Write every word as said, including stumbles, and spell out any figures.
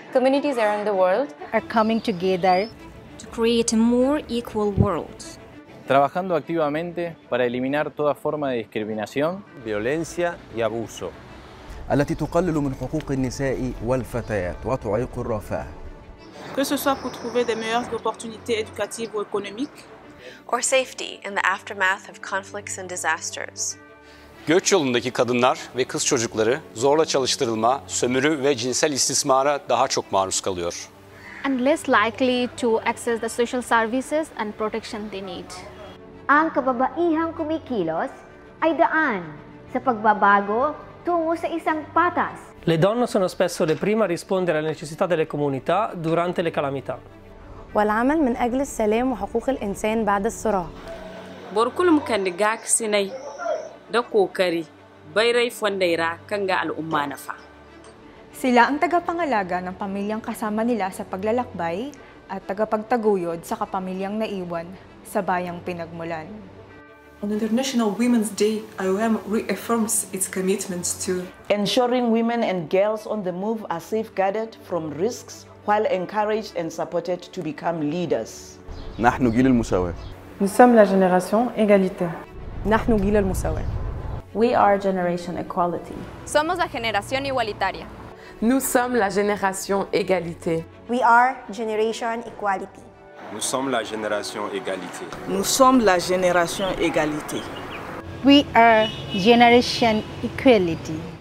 Communities around the world are coming together to create a more equal world. Trabajando activamente para eliminar toda forma de discriminación, violencia y abuso. التي تقلل من حقوق النساء والفتيات وتعيق الرفاه. Que ce soit pour trouver des meilleures opportunités éducatives ou économiques, or safety in the aftermath of conflicts and disasters. Göç yolundaki kadınlar ve kız çocukları zorla çalıştırılma, sömürü ve cinsel istismara daha çok maruz kalıyor. And less likely to access the social services and protection they need. Ang kababaihang kumikilos ay daan sa pagbabago tungo sa isang patas. Le donne sono spesso le prime a rispondere alle necessità delle comunità durante le calamità. والعمل من أجل السلام وحقوق الإنسان بعد الصراع. Borkulum kan diga sinai da kokari bayray fondaira kanga al'umma nafa. Sila ang tagapangalaga ng pamilyang kasama nila sa paglalakbay at tagapagtaguyod sa kapamilyang naiwan sa bayang pinagmulan. On International Women's Day, I O M reaffirms its commitments to ensuring women and girls on the move are safeguarded from risks while encouraged and supported to become leaders. نحن جيل المساواة. Nous sommes la génération égalité. نحن جيل المساواة. We are Generation Equality. Somos la generación igualitaria. Nous sommes la génération égalité. We are Generation Equality. Nous sommes la génération égalité. Nous sommes la génération égalité. We are Generation Equality.